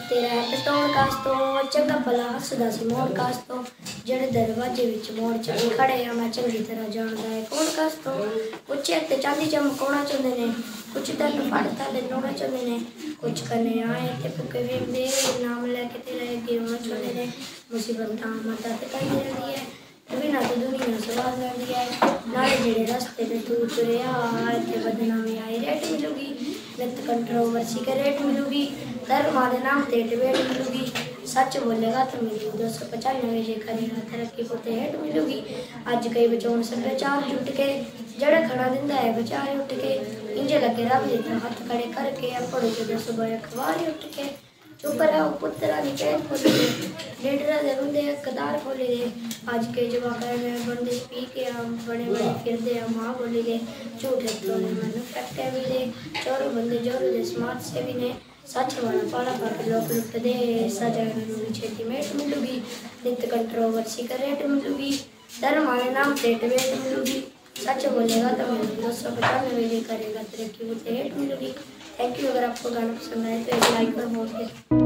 तेरा है टोन कास तो चंगा भला हसदा सी मोड़ कास तो जेड़े दरवाजे विच मोड़ च खड़े आ मैं चंगी तरह जानदा है कौन कास तो कुछ ते चांदी चमकाउणा चाहुंदे ने कुछ तक फड़ थल्ले लाउणा चाहुंदे ने कुछ करने आए ते भुक्खे वेंदे नाम लेके तेरे अगे होना चाहुंदे ने मुसीबतां मदद करदी रहंदी है बिना तो दुनिया सवाल रहंदी है नाले जेड़े रस्ते ते तू तुरिया ते बदनामी आई रेट मिलूगी नित कंट्रोवर्सी के रेट मिलूगी धर्म वाले नाम ते डिबेट मिलूगी सच बोलेगा तो मिलेगी 295 जे करेगा तरक्की को ते हेट मिलूगी अज कई बचाउण सभ्याचार जुट के जड़ा खड़ा दिंदा है बेचारे उठ के इंजे लगे रब दे हाथ खड़े करके पढ़ो जो सुबह अखबार उठ के चुप रहो पुत्रा दी पेट खोली दे लीडरा दे रुंदे कदार खोली दे आज के जवाब में बंदे पी के हम बड़े बड़े फिरदे हम मां बोली दे झूठे तोले मन फटके भी दे चोर बंदे जोर दे स्मार्ट से भी ने सच वाला पाला पाके लोग लुट दे सजा मिलूगी छेती मेट मिलूगी नित कंट्रोवर्सी का रेट मिलूगी धर्म वाले नाम पे डिबेट मिलूगी सच बोलेगा तो मिलूगी 295 जे करेगा तरक्की को हेट मिलूगी। Thank you. अगर आपको गाना पसंद आए तो एक लाइक और वोट दें।